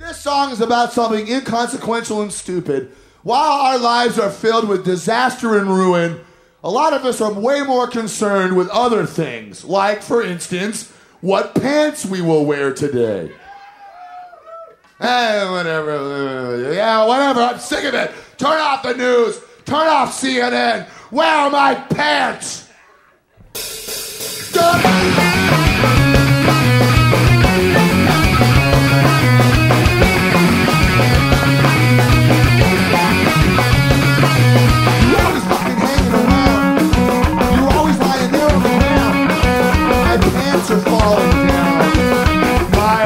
This song is about something inconsequential and stupid. While our lives are filled with disaster and ruin, a lot of us are way more concerned with other things, like, for instance, what pants we will wear today. Whatever. Yeah, whatever. I'm sick of it. Turn off the news. Turn off CNN. Where are my pants? Are falling down. My